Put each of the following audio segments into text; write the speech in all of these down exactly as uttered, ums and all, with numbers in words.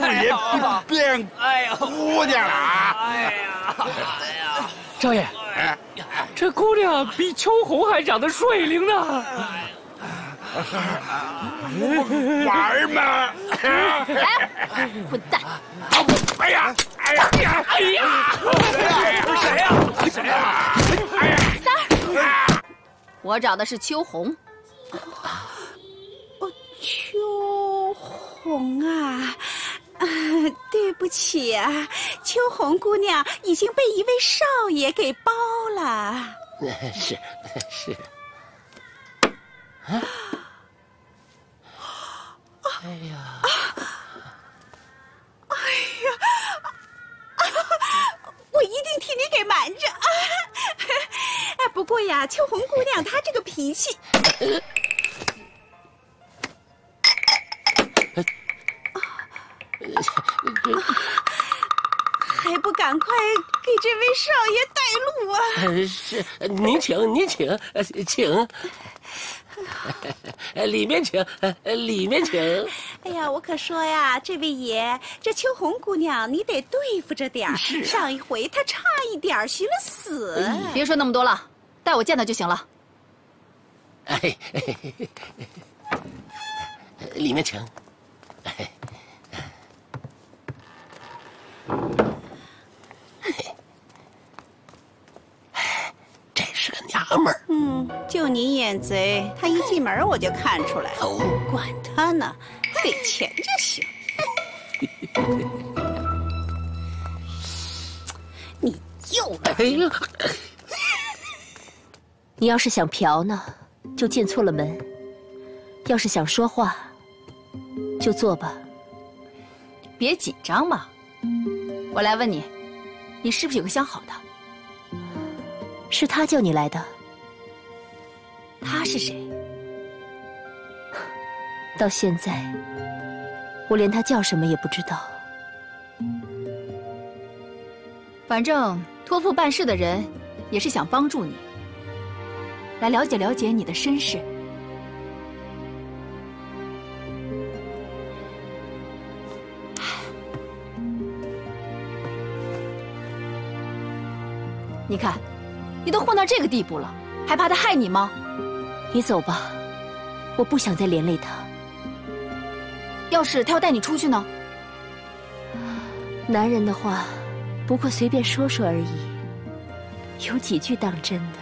爷变哎呀姑娘了啊！ 哎呀，哎呀， 少爷，这姑娘比秋红还长得水灵呢。 玩吗？ 来，混蛋！ 哎呀！哎呀！哎呀！ 谁呀？谁呀？ 哎呀！ 三儿，我找的是秋红。 哦，秋红啊，啊，对不起啊，秋红姑娘已经被一位少爷给包了。 是是。啊！哎呀！ 哎呀！我一定替你给瞒着。哎，不过呀，秋红姑娘她这个脾气。还不赶快给这位少爷带路啊！ 是，您请，您请，请。里面请，里面请。 哎呀，我可说呀，这位爷，这秋红姑娘你得对付着点儿。 是、啊， 上一回她差一点寻了死。 嗯、别说那么多了，带我见她就行了。 哎，里面请。哎，这是个娘们儿。 嗯，就你眼贼，她一进门我就看出来了。 哦， 管她呢，给钱就行。你又来！ 哎呀， 你要是想嫖呢，就进错了门；要是想说话，就坐吧。 别紧张嘛。我来问你，你是不是有个相好的？ 是他叫你来的。 他是谁？ 到现在，我连他叫什么也不知道。 反正托付办事的人也是想帮助你，来了解了解你的身世。你看，你都混到这个地步了，还怕他害你吗？ 你走吧，我不想再连累他。 要是他要带你出去呢？ 男人的话，不过随便说说而已，有几句当真的？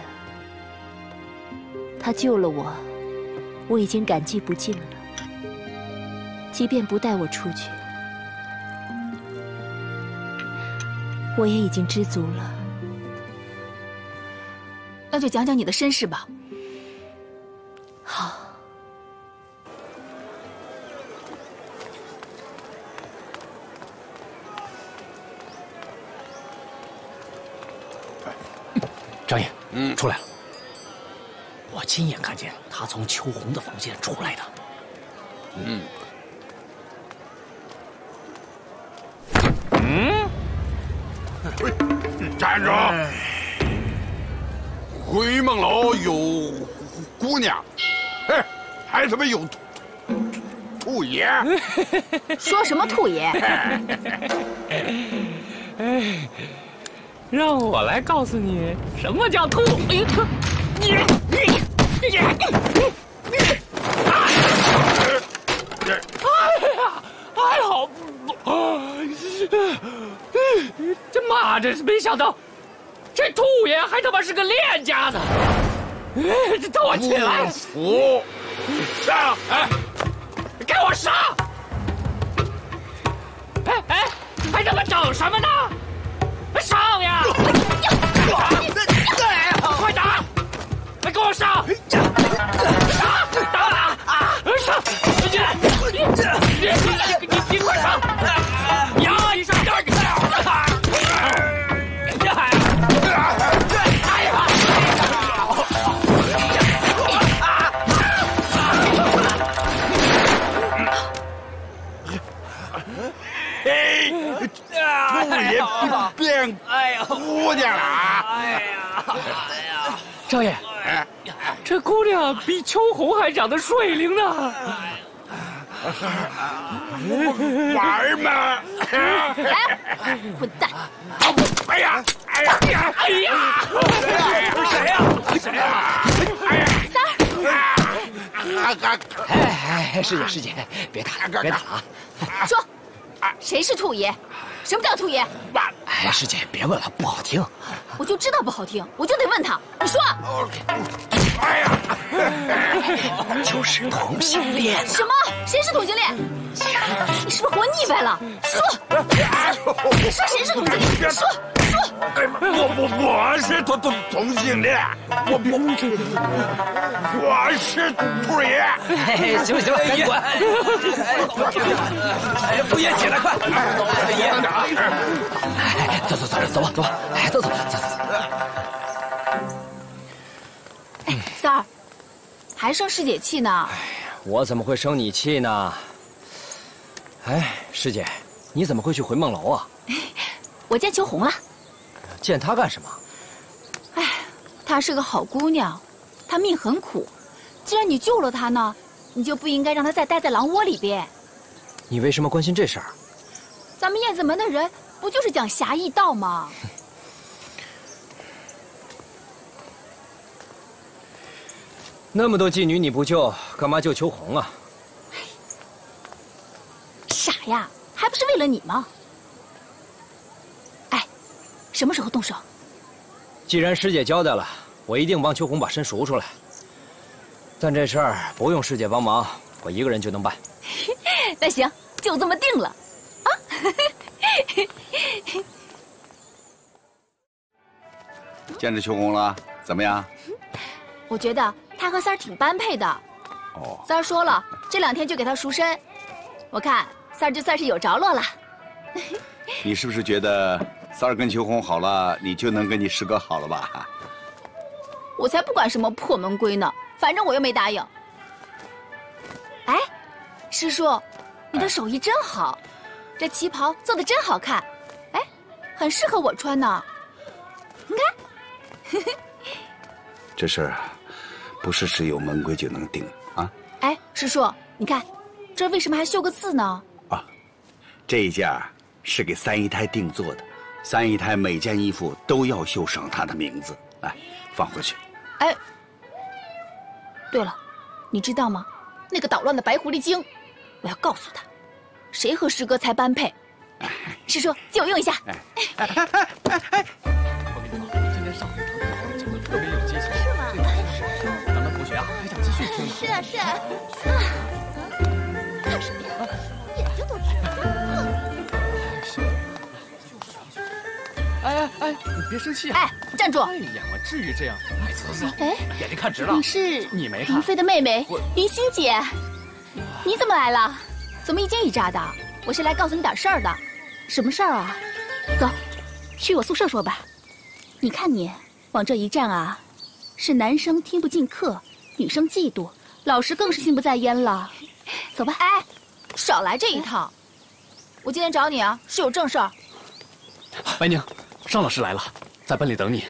他救了我，我已经感激不尽了。即便不带我出去，我也已经知足了。 那就讲讲你的身世吧。 好。 张爷， 嗯， 出来了。我亲眼看见他从秋红的房间出来的。 嗯。 嗯。 站住！回梦楼有姑娘，嘿，还他妈有兔兔爷！ 说什么兔爷？ 哎，让我来告诉你什么叫兔。你你你你！哎呀，哎好，这妈真是没想到。这兔爷还他妈是个练家子！哎，这拖起来！ 服！上！哎， 给我上！哎哎，还他妈等什么呢？上呀！快打！给我上！上！打！上！你你你你快上！呀！你上！ 嘿，兔爷变姑娘了啊！ 哎呀，哎呀， 少爷，这姑娘比秋红还长得水灵呢。 玩嘛！ 来，混蛋！ 哎呀！哎呀！哎呀！ 哎呀！谁呀？谁呀？ 哎呀！ 三儿， 哎哎，师姐师姐，别打了，别打了啊！ 说，谁是兔爷？什么叫兔爷？ 哎，师姐别问了，不好听。 我就知道不好听，我就得问他。你说， 哎呀！ 就是同性恋。 什么？谁是同性恋？你是不是活腻歪了？说，说谁是同性恋？说说。 我我我是同同同性恋，我我我是兔爷。 哎，行了行了，赶紧滚！哎，傅爷起来，快！爷，哎，走走走走吧走吧，哎，走走走走走。 哎，三儿，还生师姐气呢？ 我怎么会生你气呢？哎，师姐，你怎么会去回梦楼啊？ 我见秋红了。 见她干什么？ 哎，她是个好姑娘，她命很苦。既然你救了她呢，你就不应该让她再待在狼窝里边。 你为什么关心这事儿？ 咱们燕子门的人不就是讲侠义道吗？ 那么多妓女你不救，干嘛救秋红啊？ 傻呀，还不是为了你吗？哎，什么时候动手？ 既然师姐交代了，我一定帮秋红把身赎出来。但这事儿不用师姐帮忙，我一个人就能办。 那行，就这么定了，啊！ 见着秋红了，怎么样？ 我觉得他和三儿挺般配的。 哦， 三儿说了，这两天就给他赎身，我看三儿就算是有着落了。 你是不是觉得三儿跟秋红好了，你就能跟你师哥好了吧？ 我才不管什么破门规呢，反正我又没答应。哎，师叔，你的手艺真好，这旗袍做的真好看，哎，很适合我穿呢。你看， 这事儿不是只有门规就能定啊！ 哎，师叔，你看，这为什么还绣个字呢？ 啊，这一件是给三姨太定做的，三姨太每件衣服都要绣上她的名字。来，放回去。 哎，对了，你知道吗？那个捣乱的白狐狸精，我要告诉他，谁和师哥才般配。师叔，借我用一下。 我跟你说，今天上这堂课讲的特别有激情，是吗？咱们同学啊，还想继续听吗？ 是啊是啊。看什么呀？眼睛都直。 哎哎哎，你别生气啊！ 哎，站住！ 太演了，至于这样？哎，走走， 哎， 眼睛看直了。 你是你没看林飞的妹妹林欣姐，你怎么来了？ 怎么一惊一乍的？我是来告诉你点事儿的。 什么事儿啊？走，去我宿舍说吧。你看你往这一站啊，是男生听不进课，女生嫉妒，老师更是心不在焉了。走吧。 哎，少来这一套！我今天找你啊，是有正事儿。 白宁，尚老师来了，在班里等你。